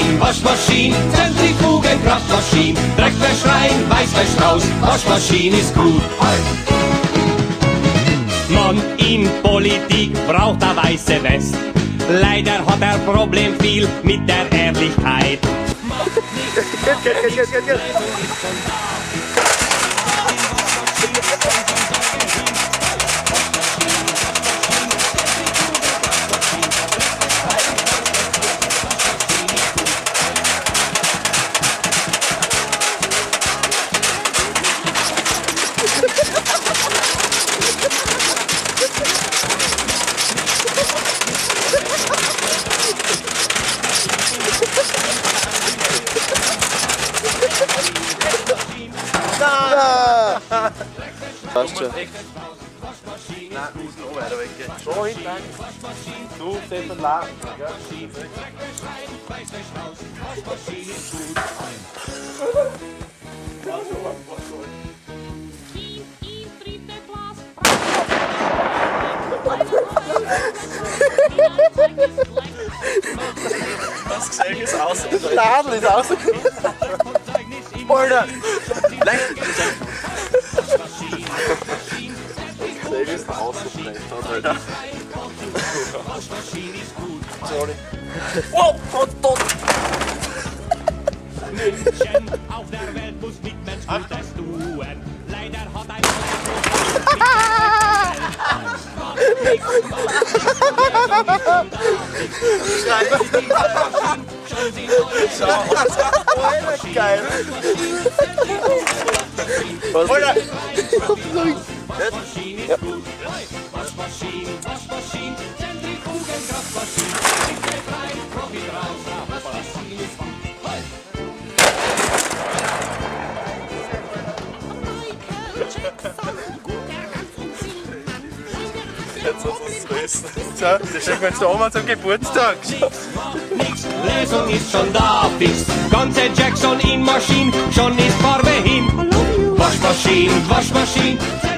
Waschmaschine, Waschmaschine, Zentrifuge, Kraftmaschine, Dreckwäsch rein, Weißwäsch raus, Waschmaschine ist gut. Mann in Politik braucht eine weiße West. Leider hat er Problem viel mit der Ehrlichkeit. Passt schon. Nein, müssen auch weiter weggehen. So hinten. Du, Stefan Laden. Das gesehen ist außen. Der Nadel ist außen. Alter! Lenk! Das ist ausgeflecht, Alter. Sorry. Oh, Gott! München, auf der Welt muss mit Mensch Gutes tun. Leider hat ein Geil! Was? Alter! Waschmaschine ist gut. Waschmaschine, Waschmaschine, Zentrifuge, Kraftmaschine, Dreckwäsch rein, Profit raus, Waschmaschine ist gut. Jetzt hast du es größten. Tja, das schenken wir jetzt der Oma zum Geburtstag. Nix, Lösung ist schon da, fix. Ganze Jackson in Maschine, schon ist Farbe hin. Waschmaschine, Waschmaschine.